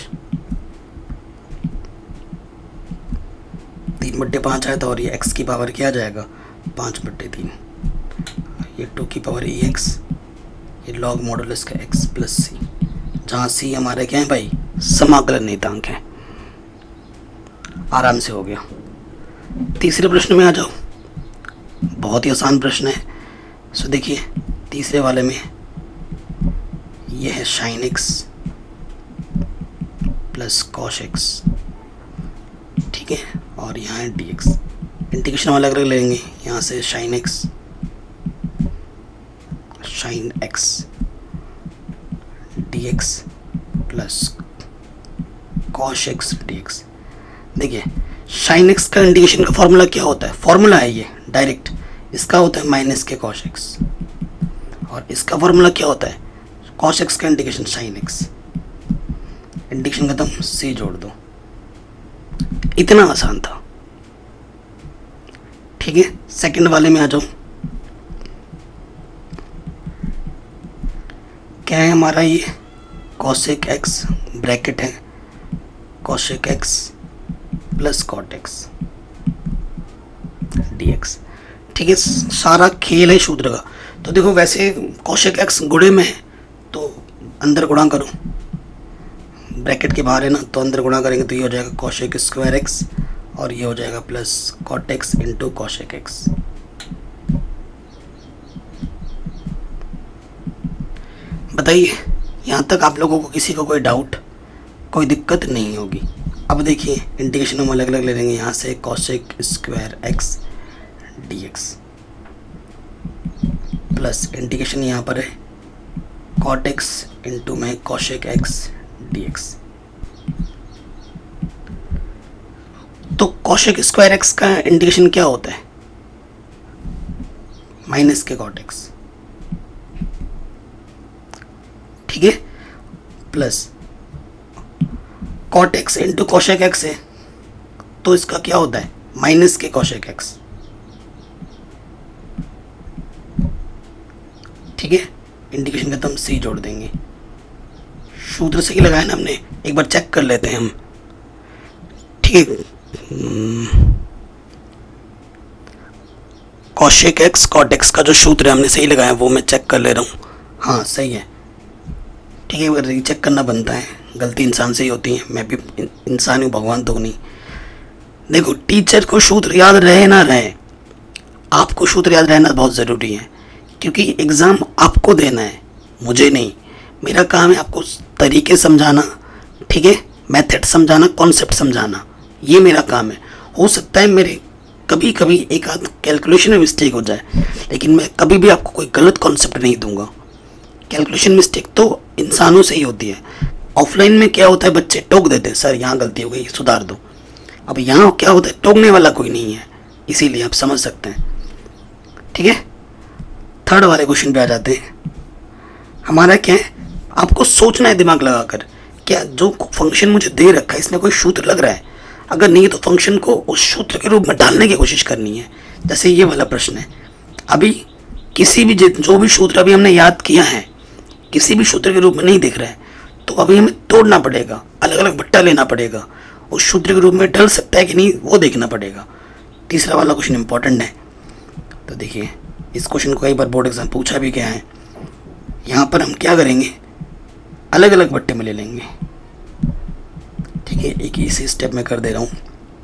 Speaker 1: तीन बट्टे पाँच आया था। और ये x की पावर क्या आ जाएगा, पाँच बट्टे तीन, ये टू की पावर ई एक्स, ये लॉग मॉडुलस का x प्लस सी, जहाँ c हमारे क्या है भाई, समाकलन नियतांक है। आराम से हो गया। तीसरे प्रश्न में आ जाओ, बहुत ही आसान प्रश्न है। सो देखिए तीसरे वाले में ये है sine x plus cos x, ठीक है। और यहाँ है डी एक्स, इंटीग्रेशन अलग अलग लेंगे। यहाँ से sine x sine x d x plus cos x d x. देखिए साइन एक्स का इंटीग्रेशन का फॉर्मूला क्या होता है, फॉर्मूला है ये डायरेक्ट, इसका होता है माइनस के कॉस एक्स, और इसका फॉर्मूला क्या होता है, कॉस एक्स का इंटीग्रेशन साइन एक्स। इंटीग्रेशन खत्म, सी जोड़ दो, इतना आसान था, ठीक है। सेकंड वाले में आ जाओ, क्या है हमारा, ये कॉसेक एक्स ब्रैकेट है cosec x plus cot x d x, ठीक है। सारा खेल है सूत्र का। तो देखो वैसे कॉसेक एक्स गुणे में है तो अंदर गुणा करो, ब्रैकेट के बाहर है ना, तो अंदर गुणा करेंगे तो ये हो जाएगा कॉसेक स्क्वायर एक्स और ये हो जाएगा plus cot x into cosec x. बताइए यहाँ तक आप लोगों को किसी को कोई डाउट, कोई दिक्कत नहीं होगी। अब देखिए इंटीग्रेशन हम अलग अलग ले लेंगे। यहाँ से cosec square x d x plus integration यहाँ पर है कॉट एक्स इंटू में कॉसेक एक्स डी एक्स। तो कॉसेक स्क्वायर एक्स का इंटीग्रेशन क्या होता है, माइनस के कॉट एक्स, ठीक है, plus cot x into cosec x है तो इसका क्या होता है, माइनस के कॉसेक एक्स, ठीक है। इंटीग्रेशन का हम सी जोड़ देंगे। सूत्र से ही लगाया ना हमने, एक बार चेक कर लेते हैं हम, ठीक है। कॉसेक एक्स कॉट एक्स का जो सूत्र है हमने सही लगाया, वो मैं चेक कर ले रहा हूँ। हाँ सही है, ठीक है। अगर रीचेक करना बनता है, गलती इंसान से ही होती है, मैं भी इंसान हूँ, भगवान तो नहीं। देखो टीचर को सूत्र याद रहे ना रहे, आपको सूत्र याद रहना बहुत ज़रूरी है, क्योंकि एग्ज़ाम आपको देना है, मुझे नहीं। मेरा काम है आपको तरीके समझाना, ठीक है, मेथड समझाना, कॉन्सेप्ट समझाना, ये मेरा काम है। हो सकता है मेरे कभी कभी एक आध कैलकुलेशन में मिस्टेक हो जाए, लेकिन मैं कभी भी आपको कोई गलत कॉन्सेप्ट नहीं दूंगा। कैलकुलेशन मिस्टेक तो इंसानों से ही होती है। ऑफलाइन में क्या होता है, बच्चे टोक देते हैं, सर यहाँ गलती हो गई, सुधार दो। अब यहाँ क्या होता है, टोकने वाला कोई नहीं है, इसीलिए आप समझ सकते हैं, ठीक है। थर्ड वाले क्वेश्चन पे आ जाते हैं। हमारा क्या है, आपको सोचना है दिमाग लगाकर, क्या जो फंक्शन मुझे दे रखा है इसमें कोई सूत्र लग रहा है, अगर नहीं है तो फंक्शन को उस सूत्र के रूप में डालने की कोशिश करनी है। जैसे ये वाला प्रश्न है, अभी किसी भी जो भी सूत्र अभी हमने याद किया है किसी भी सूत्र के रूप में नहीं दिख रहा है, तो अभी हमें तोड़ना पड़ेगा, अलग अलग बट्टा लेना पड़ेगा, उस सूत्र के रूप में डल सकता है कि नहीं वो देखना पड़ेगा। तीसरा वाला क्वेश्चन इंपॉर्टेंट है, तो देखिए इस क्वेश्चन को कई बार बोर्ड एग्जाम पूछा भी गया है। यहाँ पर हम क्या करेंगे, अलग अलग बट्टे में ले लेंगे, ठीक है। एक इसी स्टेप में कर दे रहा हूँ,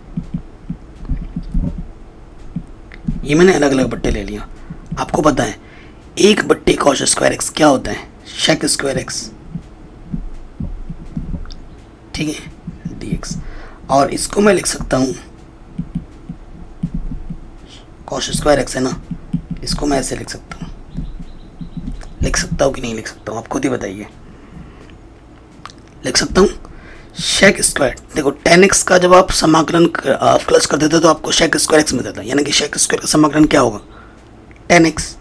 Speaker 1: ये मैंने अलग अलग बट्टे ले लिया। आपको पता है एक बट्टे कॉस स्क्वायर एक्स क्या होता है, शेक स्क्वायर एक्स, ठीक है, डी एक्स। और इसको मैं लिख सकता हूँ कॉस स्क्वायर एक्स है ना, इसको मैं ऐसे लिख सकता हूँ, लिख सकता हूँ कि नहीं लिख सकता हूँ, आप खुद ही बताइए। लिख सकता हूँ शेक स्क्वायर। देखो टेन एक्स का जब आप समाकलन प्लस कर देते तो आपको शेक स्क्वायर एक्स मिलता था, यानी कि शेक स्क्वायर का समाकलन क्या होगा, टेन एक्स।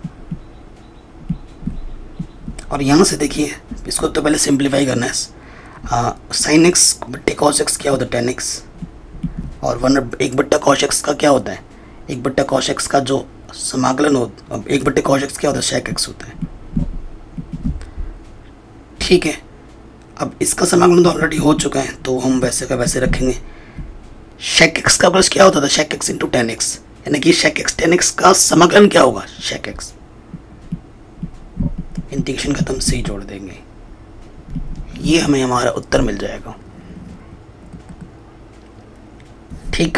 Speaker 1: और यहाँ से देखिए इसको तो पहले सिंप्लीफाई करना है, साइन एक्स बट्टे कॉस एक्स क्या होता है, टेन एक्स। और वन एक बट्टा कॉस एक्स का क्या होता है, एक बट्टा कॉस एक्स का जो समाकलन हो, अब एक बट्टे कॉस एक्स क्या होता है, शेक एक्स होता है, ठीक है। अब इसका समाकलन तो ऑलरेडी हो चुका है, तो हम वैसे का वैसे रखेंगे। शेक एक्स का प्लस क्या होता था, sec x into tan x, यानी कि शेक एक्स टेन एक्स का समाकलन क्या होगा, शेक एक्स। इंटीग्रेशन का हम सी जोड़ देंगे, ये हमें हमारा उत्तर मिल जाएगा, ठीक,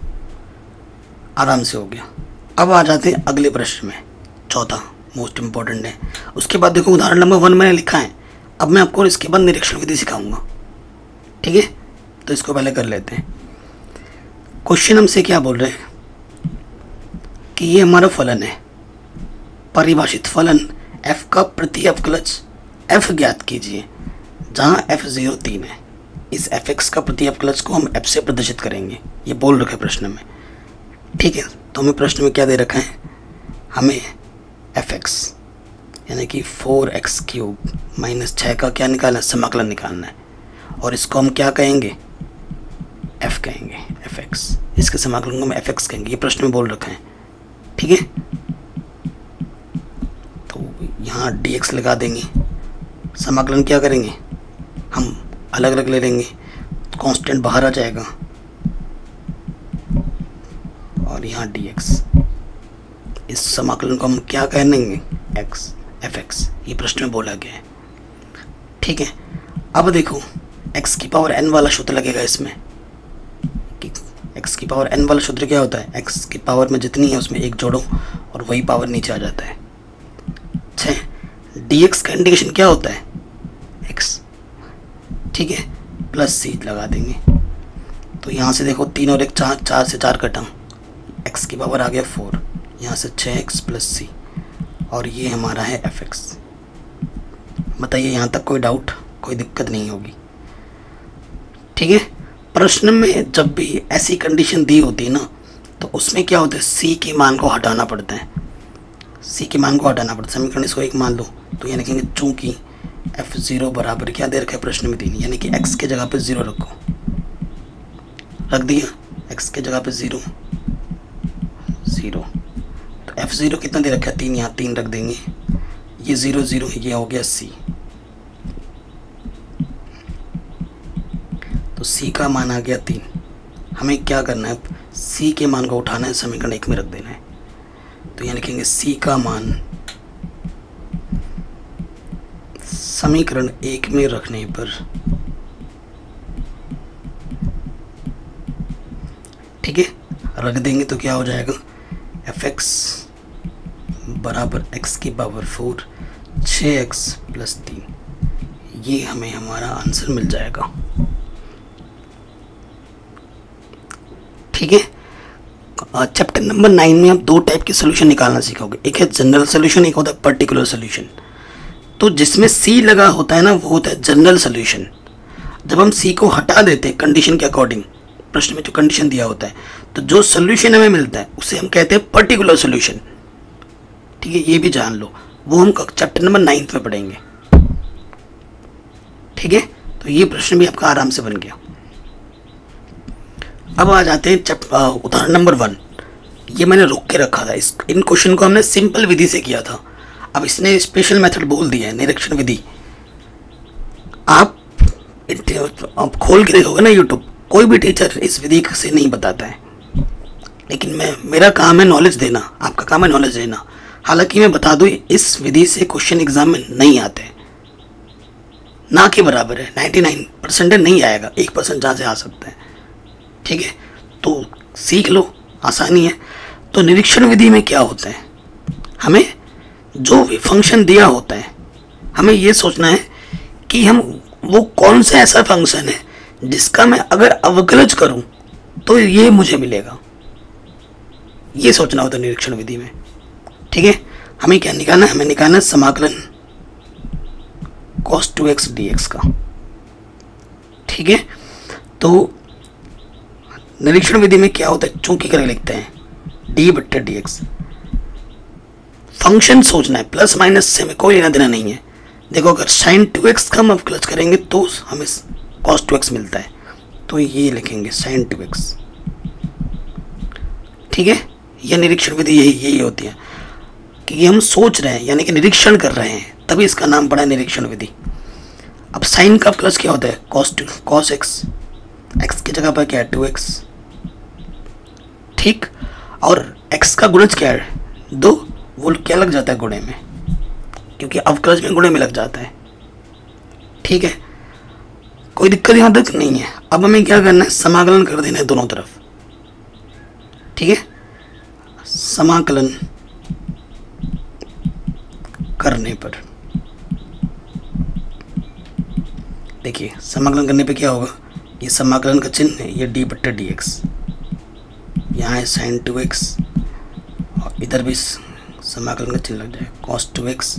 Speaker 1: आराम से हो गया। अब आ जाते हैं अगले प्रश्न में, चौथा मोस्ट इंपॉर्टेंट है। उसके बाद देखो उदाहरण नंबर वन मैंने लिखा है, अब मैं आपको इसके बाद निरीक्षण विधि सिखाऊंगा, ठीक है। तो इसको पहले कर लेते हैं। क्वेश्चन हमसे क्या बोल रहे हैं कि ये हमारा फलन है, परिभाषित फलन f का प्रति अवकलज f ज्ञात कीजिए, जहाँ f जीरो तीन है। इस fx का प्रति अवकलज को हम f से प्रदर्शित करेंगे, ये बोल रखा है प्रश्न में, ठीक है। तो हमें प्रश्न में क्या दे रखा है, हमें fx यानी कि फोर एक्स क्यूब माइनस छः का क्या निकालना है, समाकलन निकालना है। और इसको हम क्या कहेंगे, f कहेंगे, fx, इसके समाकलन को हम fx कहेंगे, ये प्रश्न में बोल रखा है, ठीक है। तो यहाँ dx लगा देंगे, समाकलन क्या करेंगे, हम अलग अलग ले लेंगे, कांस्टेंट बाहर आ जाएगा, और यहाँ dx, इस समाकलन को हम क्या कह देंगे, x, fx, ये प्रश्न में बोला गया है, ठीक है। अब देखो x की पावर n वाला सूत्र लगेगा इसमें, कि x की पावर n वाला सूत्र क्या होता है, x की पावर में जितनी है उसमें एक जोड़ो और वही पावर नीचे आ जाता है। छः dx का इंटीग्रेशन क्या होता है, x, ठीक है, प्लस सी लगा देंगे। तो यहाँ से देखो तीन और एक चार, चार से चार कटा, x की पावर आ गया फोर, यहाँ से छः एक्स प्लस सी, और ये हमारा है fx। बताइए यहाँ तक कोई डाउट, कोई दिक्कत नहीं होगी, ठीक है। प्रश्न में जब भी ऐसी कंडीशन दी होती है ना, तो उसमें क्या होता है, c के मान को हटाना पड़ता है, c के मान को हटाना पड़ता है। समीकरण इसको एक मान लो, तो ये लिखेंगे चूँकि f ज़ीरो बराबर क्या दे रखा है प्रश्न में तीन, यानी कि x के जगह पे ज़ीरो रखो, रख दिया, x के जगह पे ज़ीरो ज़ीरो, तो f ज़ीरो कितना दे रखा है, तीन, यहाँ तीन रख देंगे, ये ज़ीरो ज़ीरो, ये हो गया c। तो c का मान आ गया तीन। हमें क्या करना है, c के मान को उठाना है, समीकरण एक में रख देना है। तो यहाँ लिखेंगे c का मान समीकरण एक में रखने पर, ठीक है, रख देंगे तो क्या हो जाएगा, एफ एक्स बराबर एक्स की पावर फोर छः एक्स प्लस तीन, ये हमें हमारा आंसर मिल जाएगा। ठीक है, चैप्टर नंबर नाइन में आप दो टाइप के सोल्यूशन निकालना सीखोगे, एक है जनरल सोल्यूशन, एक होता है पर्टिकुलर सोल्यूशन। तो जिसमें सी लगा होता है ना वो होता है जनरल सोल्यूशन। जब हम सी को हटा देते हैं कंडीशन के अकॉर्डिंग, प्रश्न में जो कंडीशन दिया होता है, तो जो सोल्यूशन हमें मिलता है उसे हम कहते हैं पर्टिकुलर सोल्यूशन। ठीक है, ये भी जान लो, वो हम चैप्टर नंबर नाइन्थ में पढ़ेंगे। ठीक है, तो ये प्रश्न भी आपका आराम से बन गया। अब आ जाते हैं उदाहरण नंबर वन। ये मैंने रोक के रखा था, इस इन क्वेश्चन को हमने सिंपल विधि से किया था, अब इसने स्पेशल मेथड बोल दिया है, निरीक्षण विधि। आप आप खोल के देखोगे ना यूट्यूब, कोई भी टीचर इस विधि से नहीं बताता है, लेकिन मैं मेरा काम है नॉलेज देना, आपका काम है नॉलेज देना। हालांकि मैं बता दूँ इस विधि से क्वेश्चन एग्जाम में नहीं आते, ना के बराबर है, नाइन्टी नाइन परसेंट नहीं आएगा, एक परसेंट जहाँ से आ सकता है। ठीक है, तो सीख लो, आसानी है। तो निरीक्षण विधि में क्या होता है, हमें जो भी फंक्शन दिया होता है हमें ये सोचना है कि हम वो कौन सा ऐसा फंक्शन है जिसका मैं अगर अवकलज करूं तो ये मुझे मिलेगा, ये सोचना होता है निरीक्षण विधि में। ठीक है, हमें क्या निकालना है, हमें निकालना है समाकलन cos two x d x का। ठीक है, तो निरीक्षण विधि में क्या होता है, चूंकि करके लिखते हैं डी बट्टे डी एक्स। फंक्शन सोचना है, प्लस माइनस से हमें कोई लेना देना नहीं है। देखो अगर साइन टू एक्स का हम अवकलज करेंगे तो हमें cos टू एक्स मिलता है, तो ये लिखेंगे साइन टू एक्स। ठीक है, यह निरीक्षण विधि यही यही होती है कि हम सोच रहे हैं यानी कि निरीक्षण कर रहे हैं, तभी इसका नाम पड़ा है निरीक्षण विधि। अब साइन का अवकलज क्या होता है, cos two cos x, x की जगह पर क्या है टू एक्स। ठीक, और x का गुणज क्या है दो, वो क्या लग जाता है गुणे में, क्योंकि अवकलज में गुणे में लग जाता है। ठीक है, कोई दिक्कत यहाँ तक नहीं है। अब हमें क्या करना है, समाकलन कर देना है दोनों तरफ। ठीक है, समाकलन करने पर देखिए, समाकलन करने पे क्या होगा, ये समाकलन का चिन्ह है, ये डी बट्टा डी एक्स, यहाँ है साइन टू एक्स, और इधर भी समाकलन का चिन्ह लग जाए cos टू एक्स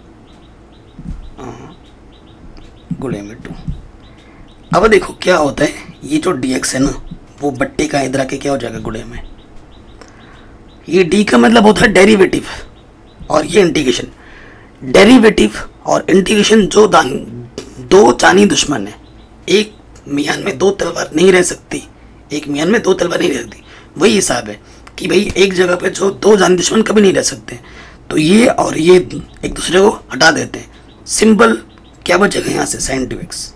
Speaker 1: गुणे में टू। अब देखो क्या होता है, ये जो dx है ना वो बट्टे का इधर आके क्या हो जाएगा गुणे में। ये d का मतलब होता है डेरिवेटिव और ये इंटीग्रेशन। डेरिवेटिव और इंटीग्रेशन जो दान दो जानी दुश्मन है, एक मियान में दो तलवार नहीं रह सकती, एक मियान में दो तलवार नहीं रह सकती, वही हिसाब है कि भाई एक जगह पे जो दो जानी दुश्मन कभी नहीं रह सकते। तो ये और ये एक दूसरे को हटा देते हैं, सिंपल क्या बचेगा यहाँ से साइन टू एक्स,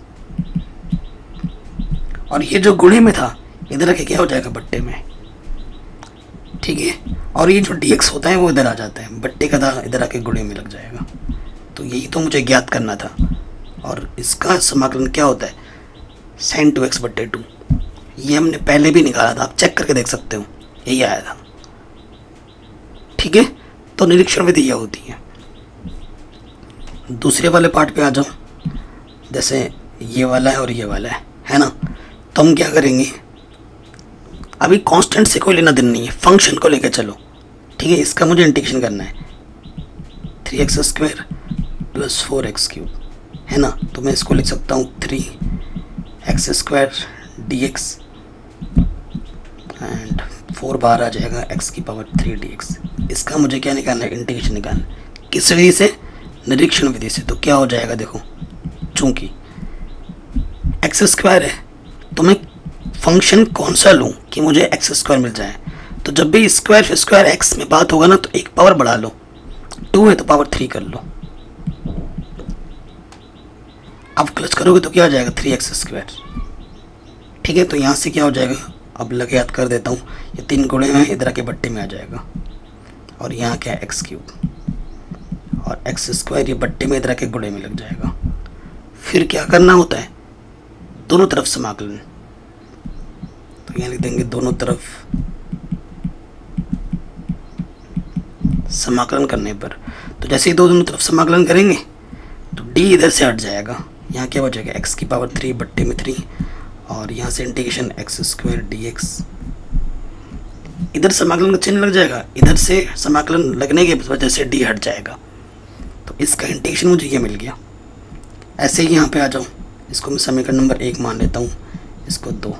Speaker 1: और ये जो गुणे में था इधर आके क्या हो जाएगा बट्टे में। ठीक है, और ये जो dx होता है वो इधर आ जाता है, बट्टे का था इधर आके गुणे में लग जाएगा। तो यही तो मुझे ज्ञात करना था, और इसका समाकलन क्या होता है साइन टू एक्स बट्टे टू। ये हमने पहले भी निकाला था, आप चेक करके देख सकते हो, यही आया था। ठीक है, तो निरीक्षण विधि यह होती है। दूसरे वाले पार्ट पे आ जाओ, जैसे ये वाला है और ये वाला है है ना। तो हम क्या करेंगे, अभी कांस्टेंट से कोई लेना देना नहीं है, फंक्शन को लेकर चलो। ठीक है, इसका मुझे इंटीग्रेशन करना है, three x square plus four x cube है ना। तो मैं इसको लिख सकता हूँ three x square d x and four बाहर आ जाएगा एक्स की पावर थ्री डी एक्स। इसका मुझे क्या निकालना है, इंटीग्रेशन निकालना है। किस विधि से, निरीक्षण विधि से। तो क्या हो जाएगा देखो, चूंकि एक्स स्क्वायर है तो मैं फंक्शन कौन सा लूँ कि मुझे एक्स स्क्वायर मिल जाए। तो जब भी स्क्वायर फिर स्क्वायर एक्स में बात होगा ना तो एक पावर बढ़ा लो, टू है तो पावर थ्री कर लो। अब क्लच करोगे तो क्या हो जाएगा थ्री एक्स स्क्वायर। ठीक है, तो यहाँ से क्या हो जाएगा, अब लगे याद कर देता हूँ, ये तीन गुणे में इधर के बट्टे में आ जाएगा, और यहाँ क्या है एक्स क्यूब, और एक्स स्क्वायर ये बट्टे में इधर के गुणे में लग जाएगा। फिर क्या करना होता है, दोनों तरफ समाकलन। तो यहाँ लिख देंगे दोनों तरफ समाकलन करने पर। तो जैसे ही दो दोनों तरफ समाकलन करेंगे तो डी इधर से हट जाएगा, यहाँ क्या बचेगा एक्स की पावर थ्री बट्टे में थ्री, और यहाँ से integration x square d x. इधर समाकलन का चिन्ह लग जाएगा, इधर से समाकलन लगने की वजह से डी हट जाएगा। तो इसका इंटीग्रेशन मुझे ये मिल गया। ऐसे ही यहाँ पे आ जाओ, इसको मैं समीकरण नंबर एक मान लेता हूँ, इसको दो।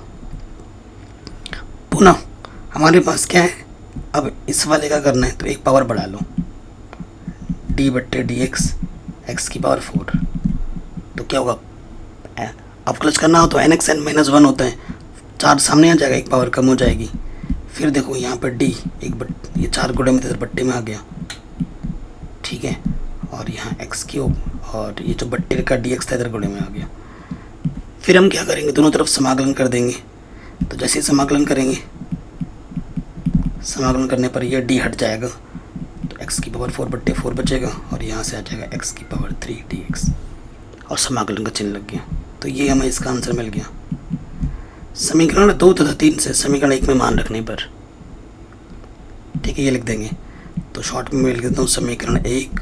Speaker 1: पुनः हमारे पास क्या है, अब इस वाले का करना है तो एक पावर बढ़ा लो, डी बट्टे डी एक्स एक्स की पावर फोर। तो क्या होगा, अवकलज करना हो तो n x n minus one होता है, चार सामने आ जाएगा, एक पावर कम हो जाएगी। फिर देखो यहाँ पर डी एक बट ये चार गुणे में इधर बट्टे में आ गया, ठीक है, और यहाँ एक्स क्यूब और ये जो बट्टे का डी एक्स था इधर गुणे में आ गया। फिर हम क्या करेंगे, दोनों तरफ समाकलन कर देंगे। तो जैसे ही समाकलन करेंगे, समाकलन करने पर यह डी हट जाएगा, तो एक्स की पावर फोर बट्टे फोर बचेगा, और यहाँ से आ जाएगा एक्स की पावर थ्री डी एक्स, और समाकलन का चिन्ह लग गया। तो ये हमें इसका आंसर मिल गया। समीकरण दो तथा तीन से समीकरण एक में मान रखने पर, ठीक है, ये लिख देंगे। तो शॉर्ट में मैं लिख देता हूँ समीकरण एक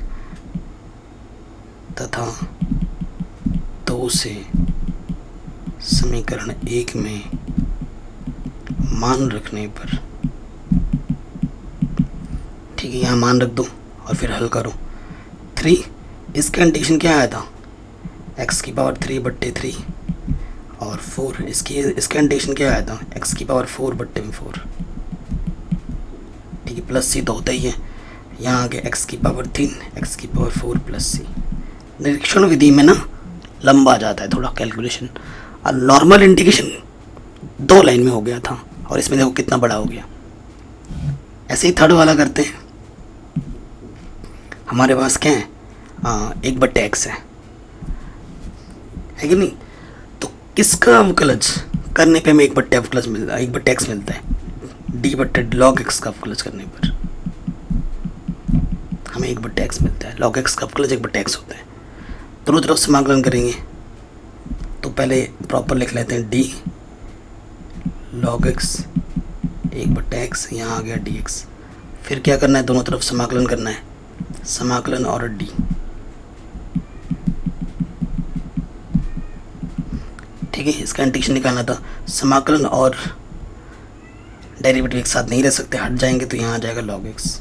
Speaker 1: तथा दो से समीकरण एक में मान रखने पर, ठीक है, यहाँ मान रख दो और फिर हल करो। थ्री, इसका इंटीग्रेशन क्या आया था, एक्स की पावर थ्री बट्टे थ्री, और फोर इसकी इसका इंटीग्रेशन क्या आया था, एक्स की पावर फोर बट्टे में फोर, ठीक है, प्लस सी तो होता ही है। यहाँ आगे एक्स की पावर तीन एक्स की पावर फोर प्लस सी। निरीक्षण विधि में ना लंबा आ जाता है थोड़ा कैलकुलेशन, और नॉर्मल इंटीग्रेशन दो लाइन में हो गया था, और इसमें देखो कितना बड़ा हो गया। ऐसे ही थर्ड वाला करते हैं। हमारे पास क्या है, आ, एक बट्टे एक्स है, है कि नहीं। तो किसका अवकलज करने पे हमें एक बट्टे अवकलज मिलता है, एक बट्टे एक्स मिलता है, डी बट्टे लॉग एक्स का अवकलज करने पर हमें एक बट्टे एक्स मिलता है। लॉग एक्स का अवकलज एक बट्टे एक्स होता है। दोनों तरफ समाकलन करेंगे तो पहले प्रॉपर लिख लेते हैं, डी लॉग एक्स एक बट्टे एक्स, यहाँ आ गया डी एक्स। फिर क्या करना है, दोनों तरफ समाकलन करना है, समाकलन और डी, ठीक है। इसका इंटीग्रेशन निकालना था, समाकलन और डेरिवेटिव एक साथ नहीं रह सकते, हट जाएंगे, तो यहाँ आ जाएगा लॉग एक्स,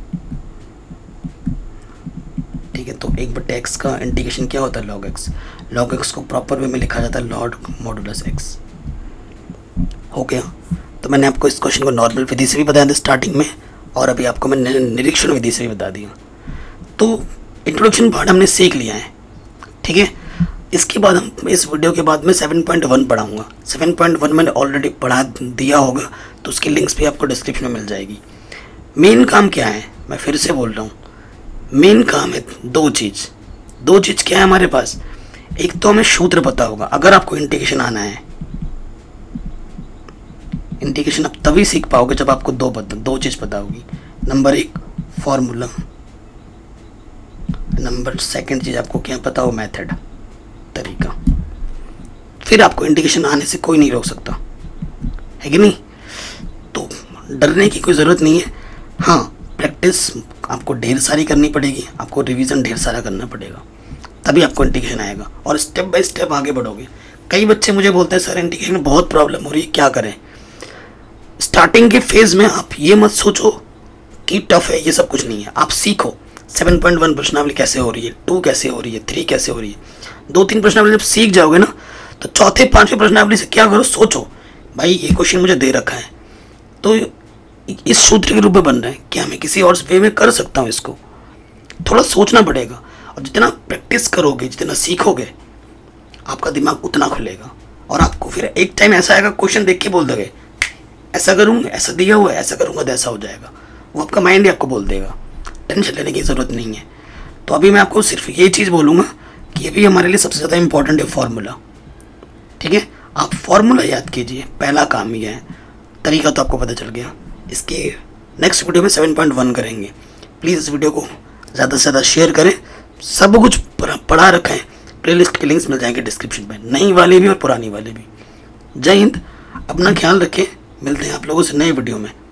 Speaker 1: ठीक है। तो एक बट्टे एक्स का इंटीग्रेशन क्या होता है, लॉग एक्स। लॉग एक्स को प्रॉपर वे में लिखा जाता है लॉग मॉडुलस एक्स। हो गया। तो मैंने आपको इस क्वेश्चन को नॉर्मल विधि से भी बताया था स्टार्टिंग में, और अभी आपको मैं निरीक्षण विधि से भी बता दिया। तो इंट्रोडक्शन पार्ट हमने सीख लिया है, ठीक है। इसके बाद हम इस वीडियो के बाद मैं सेवन पॉइंट वन पढ़ाऊँगा। सेवन पॉइंट वन मैंने ऑलरेडी पढ़ा दिया होगा, तो उसकी लिंक्स भी आपको डिस्क्रिप्शन में मिल जाएगी। मेन काम क्या है, मैं फिर से बोल रहा हूँ, मेन काम है दो चीज़। दो चीज़ क्या है हमारे पास, एक तो हमें सूत्र पता होगा। अगर आपको इंटीग्रेशन आना है, इंटीग्रेशन आप तभी सीख पाओगे जब आपको दो पता दो चीज़ पता होगी। नंबर एक फॉर्मूला, नंबर सेकंड चीज़ आपको क्या पता हो, मेथड, तरीका। फिर आपको इंटीग्रेशन आने से कोई नहीं रोक सकता, है कि नहीं। तो डरने की कोई ज़रूरत नहीं है। हाँ, प्रैक्टिस आपको ढेर सारी करनी पड़ेगी, आपको रिवीजन ढेर सारा करना पड़ेगा, तभी आपको इंटीग्रेशन आएगा, और स्टेप बाय स्टेप आगे बढ़ोगे। कई बच्चे मुझे बोलते हैं सर इंटीग्रेशन में बहुत प्रॉब्लम हो रही है, क्या करें। स्टार्टिंग के फेज में आप ये मत सोचो कि टफ है, ये सब कुछ नहीं है। आप सीखो सेवन पॉइंट वन प्रश्नावली कैसे हो रही है, टू कैसे हो रही है, थ्री कैसे हो रही है। दो तीन प्रश्नावली जब सीख जाओगे ना, तो चौथे पांचवें प्रश्नावली से क्या करो, सोचो भाई ये क्वेश्चन मुझे दे रखा है, तो इस सूत्र के रूप में बन रहा है, क्या मैं किसी और वे में कर सकता हूँ। इसको थोड़ा सोचना पड़ेगा, और जितना प्रैक्टिस करोगे, जितना सीखोगे, आपका दिमाग उतना खुलेगा। और आपको फिर एक टाइम ऐसा आएगा, क्वेश्चन देख के बोल दोगे ऐसा करूँगा, ऐसा दिया हुआ है, ऐसा करूँगा तो ऐसा हो जाएगा। वो आपका माइंड ही आपको बोल देगा, टेंशन लेने की ज़रूरत नहीं है। तो अभी मैं आपको सिर्फ ये चीज़ बोलूँगा कि ये भी हमारे लिए सबसे ज़्यादा इंपॉर्टेंट है, फार्मूला, ठीक है। आप फार्मूला याद कीजिए, पहला काम ही है। तरीका तो आपको पता चल गया। इसके नेक्स्ट वीडियो में सेवन पॉइंट वन करेंगे। प्लीज़ इस वीडियो को ज़्यादा से ज़्यादा शेयर करें। सब कुछ पढ़ा रखा है, प्लेलिस्ट के लिंक्स मिल जाएंगे डिस्क्रिप्शन में, नई वाले भी और पुरानी वाले भी। जय हिंद, अपना ख्याल रखें। मिलते हैं आप लोगों से नए वीडियो में।